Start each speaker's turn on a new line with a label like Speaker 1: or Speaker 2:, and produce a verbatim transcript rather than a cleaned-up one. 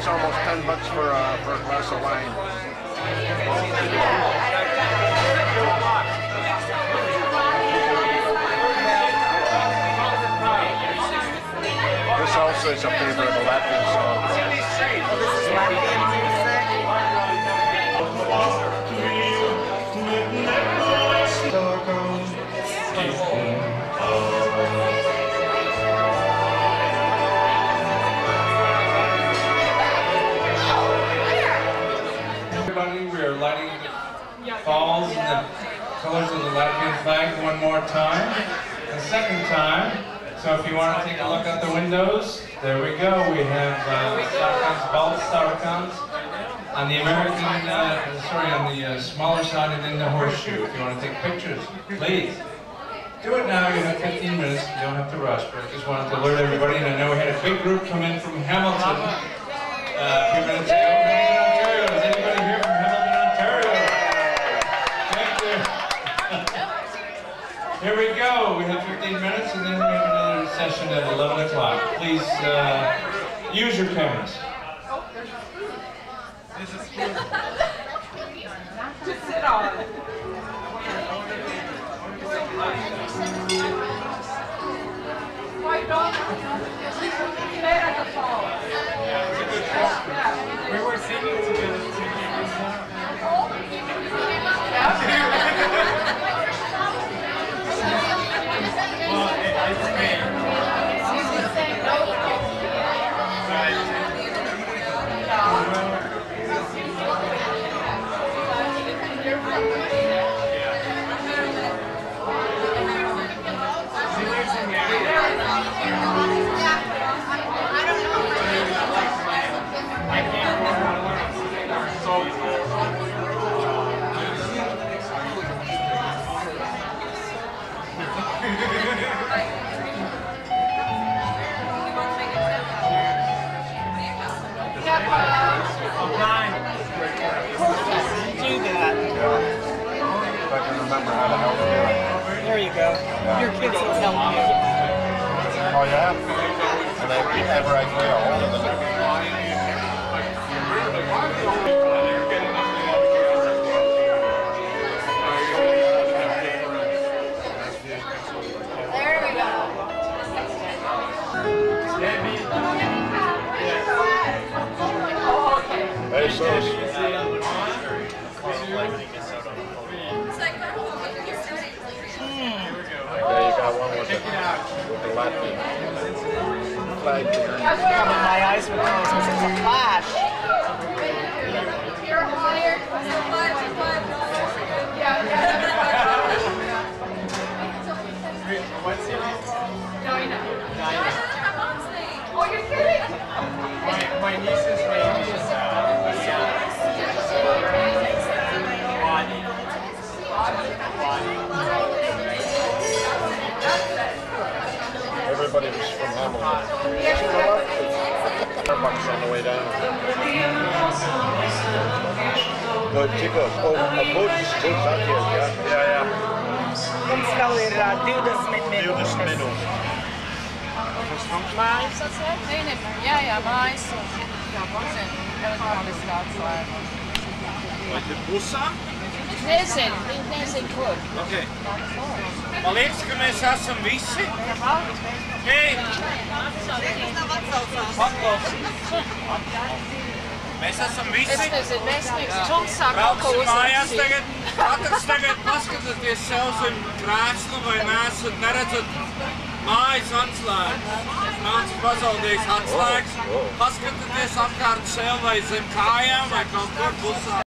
Speaker 1: it's almost ten bucks for, uh, for a glass of wine. This also is a favorite of the Latvian song.
Speaker 2: Oh, this is Latvian music?
Speaker 3: Everybody, we are lighting the falls and the colors of the Latvian flag one more time. The second time. So if you want to take a look out the windows, there we go. We have uh, Sarkans, bald Sarkans on the American, uh, sorry, on the uh, smaller side and then the horseshoe. If you want to take pictures, please. Do it now. You have fifteen minutes. You don't have to rush, but I just wanted to alert everybody. And I know we had a big group come in from Hamilton uh, a few minutes ago. Hamilton, Ontario. Is anybody here from Hamilton, Ontario? Thank you. Here we go. We have fifteen minutes, and then we have another session at eleven o'clock. Please uh, use your cameras.
Speaker 2: Just sit on it. Why don't you? There at the fall.
Speaker 4: Yeah, it's a good trip. We were singing together. Well, I think.
Speaker 2: There you go. Your kids will help you.
Speaker 1: Oh yeah? And they whenever I get a hold of them.
Speaker 5: There we go.
Speaker 2: Oh, okay.
Speaker 1: Hey, sis. There you got one with the, with the Latvian flag there.
Speaker 2: My eyes were closed because it's a flash.
Speaker 5: You're hired.
Speaker 4: What's your name?
Speaker 5: Dinah.
Speaker 4: Dinah.
Speaker 5: Oh, you're kidding?
Speaker 4: My, my niece's name is uh, Wadi.
Speaker 1: Everybody was from Hamilton. Starbucks on the way down. Good, chicos. Oh, a boots, boots out here, yeah? Yeah, yeah.
Speaker 2: Vamos galera, divas
Speaker 1: Divas
Speaker 2: minutos.
Speaker 5: Mājas atslēga? Nē, nē, jā, jā, mājas. Jā, zinu, elektroniskā atslēga.
Speaker 4: Vai te busā?
Speaker 5: Nezinu, nezinu, kur.
Speaker 4: Ok. Man liekas, ka mēs esam visi. Hei! Mēs esam visi.
Speaker 5: Es nezinu, mēs nieks čums sāk kaut ko
Speaker 4: Brauksim mājās
Speaker 5: uzrakstīt.
Speaker 4: tagad. Katrs tagad paskatieties sev zem krēslu vai nesat, neredzat mājas atslēgas. Kāds pazaudējis atslēgas. Paskatieties apkārt sev vai zem kājām vai kaut kur busā.